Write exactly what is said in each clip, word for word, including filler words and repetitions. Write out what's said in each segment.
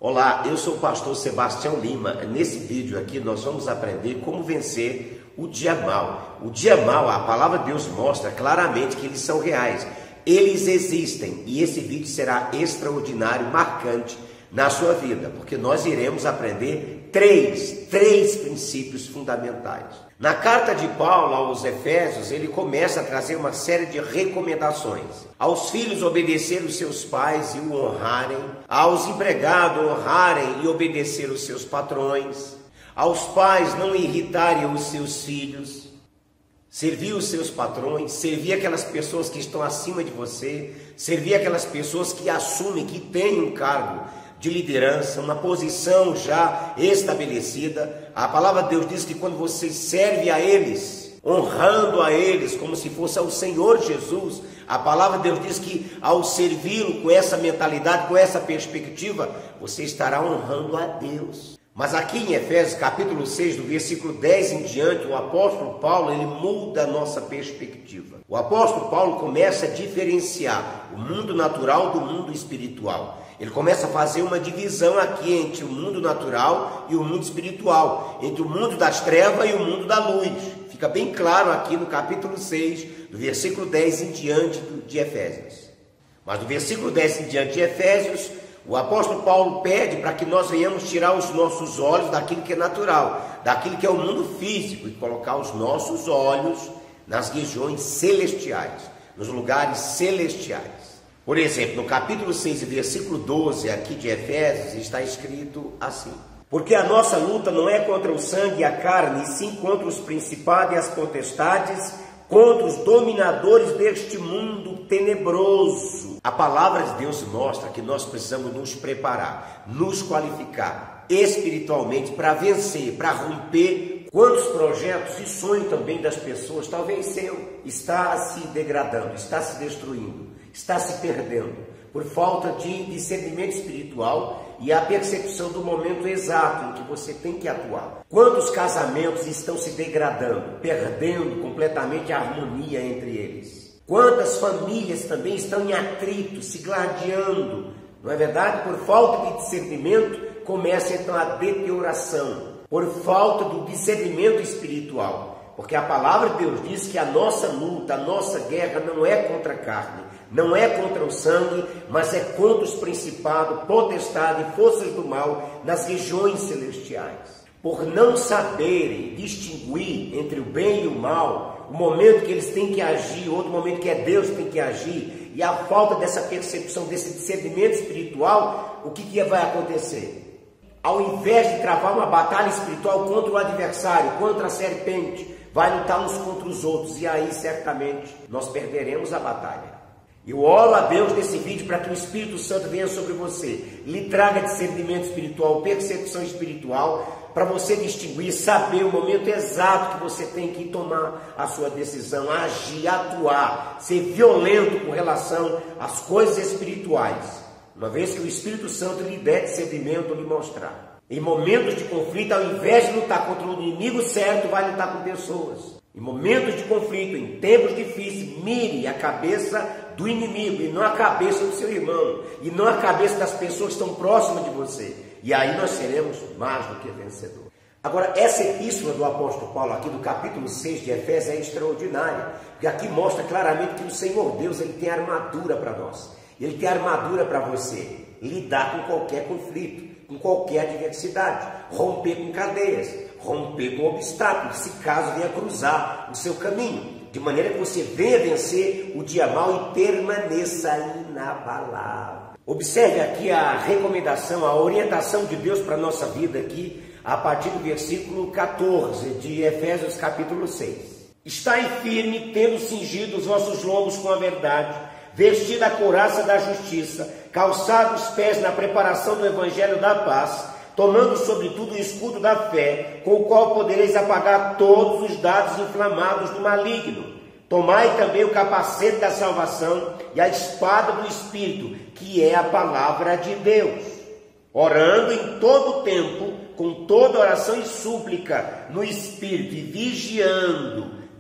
Olá, eu sou o pastor Sebastião Lima. Nesse vídeo aqui nós vamos aprender como vencer o dia mau. O dia mau, a palavra de Deus mostra claramente que eles são reais. Eles existem e esse vídeo será extraordinário, marcante na sua vida, porque nós iremos aprender três, três princípios fundamentais. Na carta de Paulo aos Efésios, ele começa a trazer uma série de recomendações. Aos filhos obedecer os seus pais e o honrarem, aos empregados honrarem e obedecer os seus patrões, aos pais não irritarem os seus filhos, servir os seus patrões, servir aquelas pessoas que estão acima de você, servir aquelas pessoas que assumem, que têm um cargo de liderança, uma posição já estabelecida. A palavra de Deus diz que quando você serve a eles, honrando a eles como se fosse ao Senhor Jesus, a palavra de Deus diz que ao servi-lo com essa mentalidade, com essa perspectiva, você estará honrando a Deus. Mas aqui em Efésios capítulo seis, do versículo dez em diante, o apóstolo Paulo, ele muda a nossa perspectiva. O apóstolo Paulo começa a diferenciar o mundo natural do mundo espiritual. Ele começa a fazer uma divisão aqui entre o mundo natural e o mundo espiritual, entre o mundo das trevas e o mundo da luz. Fica bem claro aqui no capítulo seis, do versículo dez em diante de Efésios. Mas do versículo dez em diante de Efésios, o apóstolo Paulo pede para que nós venhamos tirar os nossos olhos daquilo que é natural, daquilo que é o mundo físico, e colocar os nossos olhos nas regiões celestiais, nos lugares celestiais. Por exemplo, no capítulo seis, versículo doze, aqui de Efésios, está escrito assim: porque a nossa luta não é contra o sangue e a carne, e sim contra os principados e as potestades, contra os dominadores deste mundo tenebroso. A palavra de Deus mostra que nós precisamos nos preparar, nos qualificar espiritualmente para vencer, para romper. Quantos projetos e sonhos também das pessoas, talvez seu, está se degradando, está se destruindo, está se perdendo, por falta de discernimento espiritual e a percepção do momento exato em que você tem que atuar. Quantos casamentos estão se degradando, perdendo completamente a harmonia entre eles? Quantas famílias também estão em atrito, se gladiando, não é verdade? Por falta de discernimento, começa então a deterioração, por falta do discernimento espiritual. Porque a palavra de Deus diz que a nossa luta, a nossa guerra não é contra a carne, não é contra o sangue, mas é contra os principados, potestades e forças do mal nas regiões celestiais. Por não saberem distinguir entre o bem e o mal, o momento que eles têm que agir, outro momento que é Deus que tem que agir, e a falta dessa percepção, desse discernimento espiritual, o que, que vai acontecer? Ao invés de travar uma batalha espiritual contra o adversário, contra a serpente, vai lutar uns contra os outros, e aí certamente nós perderemos a batalha. Eu oro a Deus nesse vídeo para que o Espírito Santo venha sobre você, lhe traga discernimento espiritual, percepção espiritual, para você distinguir, saber o momento exato que você tem que tomar a sua decisão, agir, atuar, ser violento com relação às coisas espirituais, uma vez que o Espírito Santo lhe der discernimento, lhe mostrar. Em momentos de conflito, ao invés de lutar contra o inimigo certo, vai lutar com pessoas. Em momentos de conflito, em tempos difíceis, mire a cabeça do inimigo e não a cabeça do seu irmão, e não a cabeça das pessoas que estão próximas de você. E aí nós seremos mais do que vencedores. Agora, essa epístola do apóstolo Paulo aqui do capítulo seis de Efésios é extraordinária, porque aqui mostra claramente que o Senhor Deus, ele tem armadura para nós. Ele tem armadura para você lidar com qualquer conflito, com qualquer adversidade, romper com cadeias, romper com obstáculos, se caso venha cruzar o seu caminho, de maneira que você venha vencer o dia mau e permaneça inabalável. Observe aqui a recomendação, a orientação de Deus para a nossa vida aqui, a partir do versículo quatorze de Efésios capítulo seis. Estai firme, tendo cingido os vossos lombos com a verdade, vestida a couraça da justiça, calçados os pés na preparação do evangelho da paz, tomando sobretudo o escudo da fé, com o qual podereis apagar todos os dardos inflamados do maligno. Tomai também o capacete da salvação e a espada do Espírito, que é a palavra de Deus, orando em todo o tempo, com toda oração e súplica no Espírito, e vigiando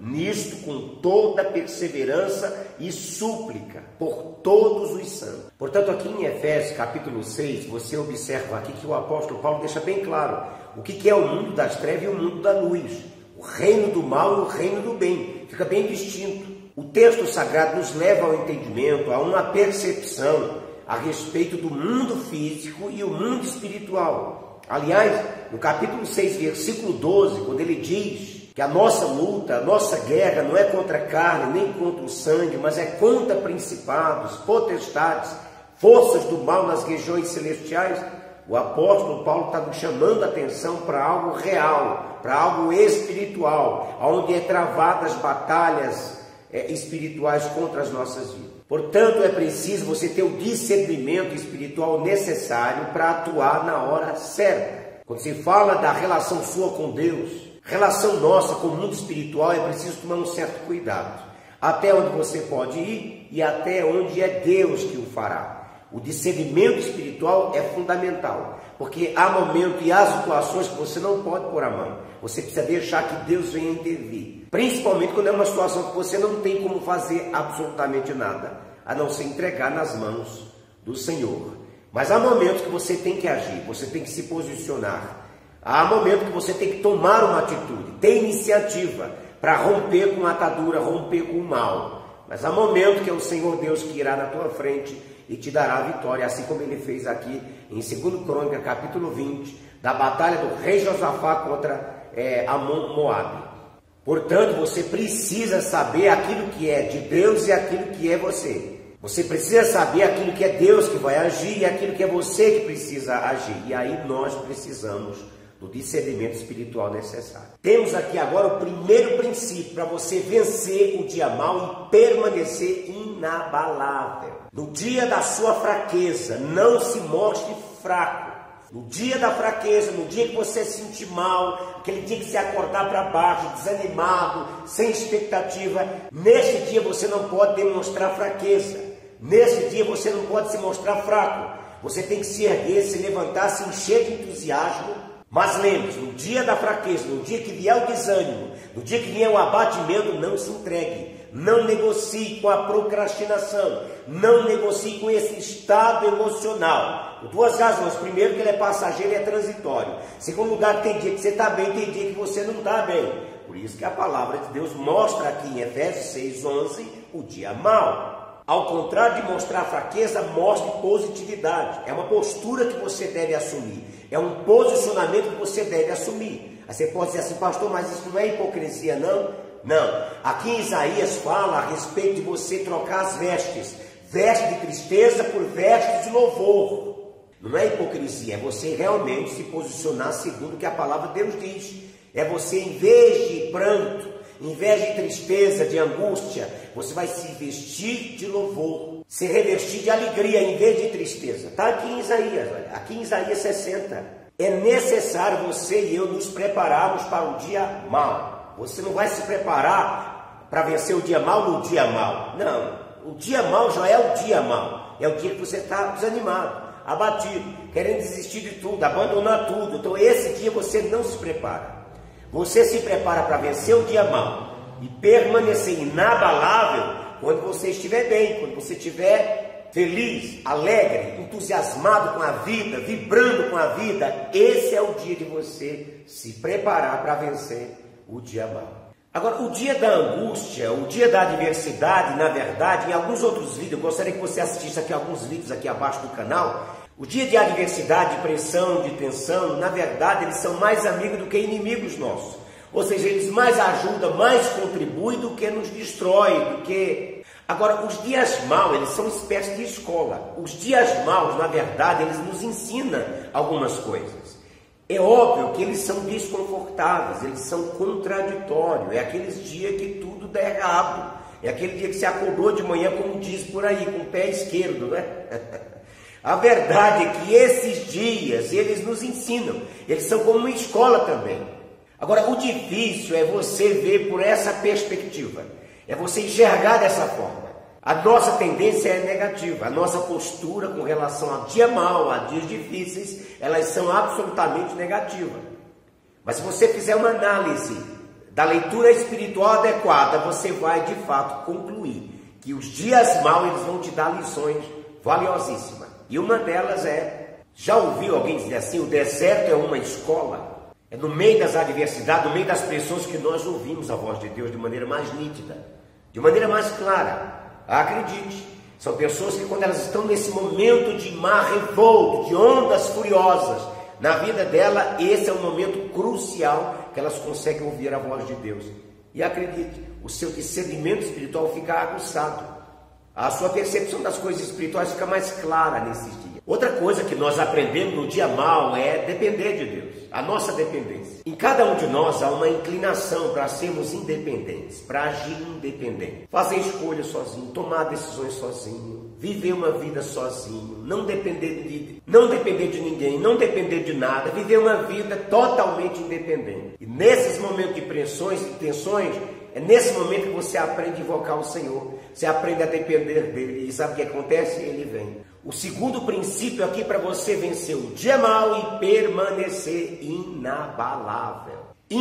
nisto com toda perseverança e súplica por todos os santos. Portanto, aqui em Efésios capítulo seis, você observa aqui que o apóstolo Paulo deixa bem claro o que é o mundo das trevas e o mundo da luz, o reino do mal e o reino do bem, fica bem distinto. O texto sagrado nos leva ao entendimento, a uma percepção a respeito do mundo físico e o mundo espiritual. Aliás, no capítulo seis, versículo doze, quando ele diz que a nossa luta, a nossa guerra não é contra a carne, nem contra o sangue, mas é contra principados, potestades, forças do mal nas regiões celestiais, o apóstolo Paulo está nos chamando a atenção para algo real, para algo espiritual, onde é travadas batalhas é, espirituais contra as nossas vidas. Portanto, é preciso você ter o discernimento espiritual necessário para atuar na hora certa. Quando se fala da relação sua com Deus, relação nossa com o mundo espiritual, é preciso tomar um certo cuidado. Até onde você pode ir e até onde é Deus que o fará. O discernimento espiritual é fundamental, porque há momentos e há situações que você não pode pôr a mão. Você precisa deixar que Deus venha intervir. Principalmente quando é uma situação que você não tem como fazer absolutamente nada, a não ser entregar nas mãos do Senhor. Mas há momentos que você tem que agir, você tem que se posicionar. Há momentos que você tem que tomar uma atitude, ter iniciativa para romper com a atadura, romper com o mal. Mas há momentos que é o Senhor Deus que irá na tua frente e te dará a vitória, assim como ele fez aqui em Segunda Crônica, capítulo vinte, da batalha do rei Josafá contra é, Amon Moabe. Portanto, você precisa saber aquilo que é de Deus e aquilo que é você. Você precisa saber aquilo que é Deus que vai agir e aquilo que é você que precisa agir. E aí nós precisamos do discernimento espiritual necessário. Temos aqui agora o primeiro princípio para você vencer o dia mau e permanecer inabalável. No dia da sua fraqueza, não se mostre fraco. No dia da fraqueza, no dia que você se sentir mal, aquele dia que você acordar para baixo, desanimado, sem expectativa, nesse dia você não pode demonstrar fraqueza. Nesse dia você não pode se mostrar fraco. Você tem que se erguer, se levantar, se encher de entusiasmo. Mas lembre-se, no dia da fraqueza, no dia que vier o desânimo, no dia que vier o abatimento, não se entregue. Não negocie com a procrastinação. Não negocie com esse estado emocional. Por duas razões. Primeiro, que ele é passageiro e é transitório. Segundo lugar, tem dia que você está bem, tem dia que você não está bem. Por isso que a palavra de Deus mostra aqui em Efésios seis, onze, o dia mau. Ao contrário de mostrar fraqueza, mostre positividade. É uma postura que você deve assumir. É um posicionamento que você deve assumir. Aí você pode dizer assim, pastor, mas isso não é hipocrisia, não? Não. Aqui em Isaías fala a respeito de você trocar as vestes. Vestes de tristeza por vestes de louvor. Não é hipocrisia, é você realmente se posicionar segundo o que a palavra de Deus diz. É você, em vez de pranto, em vez de tristeza, de angústia, você vai se vestir de louvor. Se revestir de alegria em vez de tristeza. Está aqui em Isaías, olha, aqui em Isaías sessenta. É necessário você e eu nos prepararmos para o dia mau. Você não vai se preparar para vencer o dia mau no dia mau. Não, o dia mau já é o dia mau. É o dia que você está desanimado, abatido, querendo desistir de tudo, abandonar tudo. Então esse dia você não se prepara. Você se prepara para vencer o dia mau e permanecer inabalável quando você estiver bem, quando você estiver feliz, alegre, entusiasmado com a vida, vibrando com a vida. Esse é o dia de você se preparar para vencer o dia mau. Agora, o dia da angústia, o dia da adversidade, na verdade, em alguns outros vídeos, eu gostaria que você assistisse aqui alguns vídeos aqui abaixo do canal. O dia de adversidade, de pressão, de tensão, na verdade, eles são mais amigos do que inimigos nossos. Ou seja, eles mais ajudam, mais contribuem do que nos destrói, do que... Agora, os dias maus, eles são espécies de escola. Os dias maus, na verdade, eles nos ensinam algumas coisas. É óbvio que eles são desconfortáveis, eles são contraditórios. É aqueles dias que tudo dá errado. É aquele dia que você acordou de manhã, como diz por aí, com o pé esquerdo, né? A verdade é que esses dias, eles nos ensinam. Eles são como uma escola também. Agora, o difícil é você ver por essa perspectiva. É você enxergar dessa forma. A nossa tendência é negativa. A nossa postura com relação a dia mau, a dias difíceis, elas são absolutamente negativas. Mas se você fizer uma análise da leitura espiritual adequada, você vai de fato concluir que os dias maus eles vão te dar lições valiosíssimas. E uma delas é, já ouviu alguém dizer assim, o deserto é uma escola? É no meio das adversidades, no meio das pessoas que nós ouvimos a voz de Deus de maneira mais nítida, de maneira mais clara. Acredite, são pessoas que quando elas estão nesse momento de mar revolto, de ondas furiosas, na vida dela, esse é um momento crucial que elas conseguem ouvir a voz de Deus. E acredite, o seu discernimento espiritual fica aguçado. A sua percepção das coisas espirituais fica mais clara nesses dias. Outra coisa que nós aprendemos no dia mau é depender de Deus, a nossa dependência. Em cada um de nós há uma inclinação para sermos independentes, para agir independente, fazer escolhas sozinho, tomar decisões sozinho, viver uma vida sozinho, não depender de, não depender de ninguém, não depender de nada, viver uma vida totalmente independente. E nesses momentos de pressões e tensões, é nesse momento que você aprende a invocar o Senhor, você aprende a depender dele, e sabe o que acontece? Ele vem. O segundo princípio aqui para você vencer o dia mau e permanecer inabalável.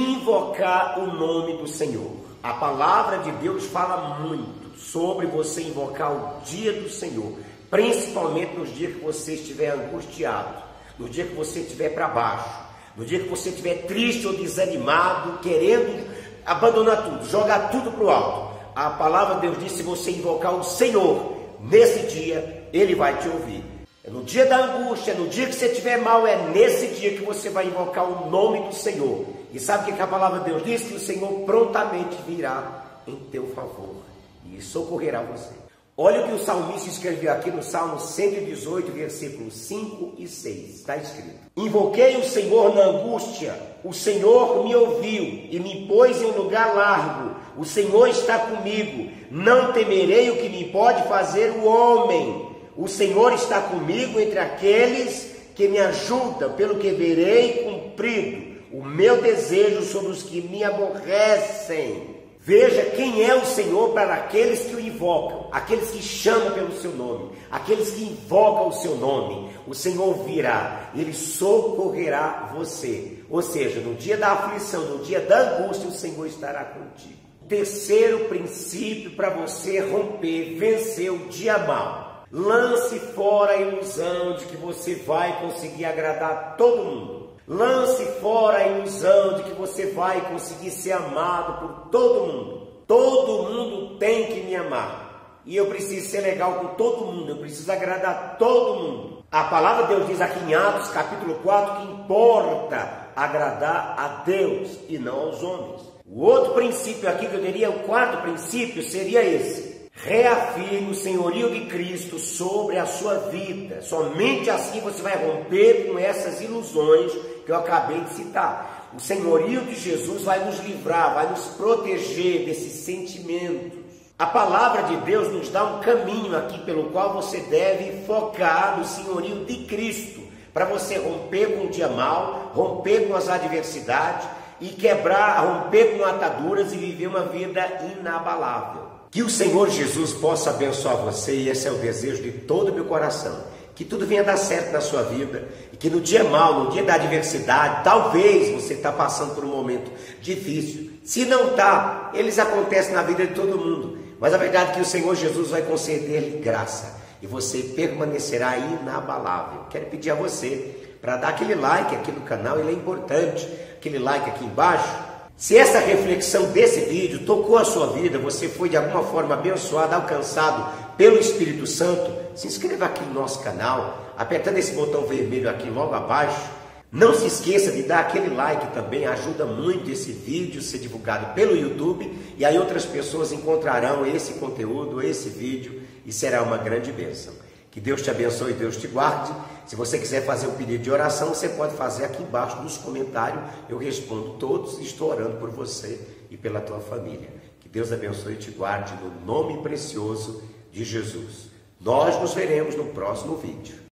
Invocar o nome do Senhor. A palavra de Deus fala muito sobre você invocar o dia do Senhor, principalmente nos dias que você estiver angustiado, no dia que você estiver para baixo, no dia que você estiver triste ou desanimado, querendo abandonar tudo, jogar tudo para o alto. A palavra de Deus diz, se você invocar o Senhor, nesse dia, Ele vai te ouvir. É no dia da angústia, no dia que você estiver mal, é nesse dia que você vai invocar o nome do Senhor. E sabe o que a palavra de Deus diz? Que o Senhor prontamente virá em teu favor e socorrerá você. Olha o que o salmista escreveu aqui no Salmo cento e dezoito, versículos cinco e seis. Está escrito: invoquei o Senhor na angústia, o Senhor me ouviu e me pôs em lugar largo. O Senhor está comigo, não temerei o que me pode fazer o homem. O Senhor está comigo entre aqueles que me ajudam, pelo que verei cumprido o meu desejo sobre os que me aborrecem. Veja quem é o Senhor para aqueles que o invocam, aqueles que chamam pelo seu nome, aqueles que invocam o seu nome. O Senhor virá, Ele socorrerá você. Ou seja, no dia da aflição, no dia da angústia, o Senhor estará contigo. Terceiro princípio para você romper, vencer o dia mau. Lance fora a ilusão de que você vai conseguir agradar todo mundo. Lance fora a ilusão de que você vai conseguir ser amado por todo mundo. Todo mundo tem que me amar. E eu preciso ser legal com todo mundo. Eu preciso agradar todo mundo. A palavra de Deus diz aqui em Atos capítulo quatro que importa agradar a Deus e não aos homens. O outro princípio aqui que eu diria, o quarto princípio seria esse. Reafirme o senhorio de Cristo sobre a sua vida. Somente assim você vai romper com essas ilusões que eu acabei de citar. O senhorio de Jesus vai nos livrar, vai nos proteger desses sentimentos. A palavra de Deus nos dá um caminho aqui pelo qual você deve focar no senhorio de Cristo, para você romper com o dia mau, romper com as adversidades e quebrar, romper com ataduras e viver uma vida inabalável. Que o Senhor Jesus possa abençoar você, e esse é o desejo de todo o meu coração. Que tudo venha dar certo na sua vida, e que no dia mau, no dia da adversidade, talvez você está passando por um momento difícil. Se não está, eles acontecem na vida de todo mundo. Mas a verdade é que o Senhor Jesus vai conceder-lhe graça, e você permanecerá inabalável. Quero pedir a você para dar aquele like aqui no canal, ele é importante, aquele like aqui embaixo. Se essa reflexão desse vídeo tocou a sua vida, você foi de alguma forma abençoado, alcançado pelo Espírito Santo, se inscreva aqui no nosso canal, apertando esse botão vermelho aqui logo abaixo. Não se esqueça de dar aquele like também, ajuda muito esse vídeo a ser divulgado pelo YouTube, e aí outras pessoas encontrarão esse conteúdo, esse vídeo, e será uma grande bênção. Que Deus te abençoe e Deus te guarde. Se você quiser fazer um pedido de oração, você pode fazer aqui embaixo nos comentários. Eu respondo todos e estou orando por você e pela tua família. Que Deus abençoe e te guarde no nome precioso de Jesus. Nós nos veremos no próximo vídeo.